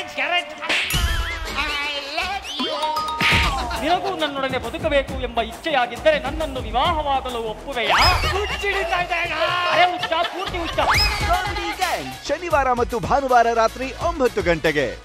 ನಿನಗೂ ನನ್ನೊಡನೆ ಬದುಕಬೇಕು ಎಂಬ ಇಚ್ಛೆಯಾಗಿದ್ದರೆ ನನ್ನನ್ನು ವಿವಾಹವಾಗಲು ಒಪ್ಪುವೆಯಾ? ಅರೆ ಹುಚ್ಚ, ಪೂರ್ತಿ ಹುಚ್ಚ. ಶನಿವಾರ ಮತ್ತು ಭಾನುವಾರ ರಾತ್ರಿ 9 ಗಂಟೆಗೆ.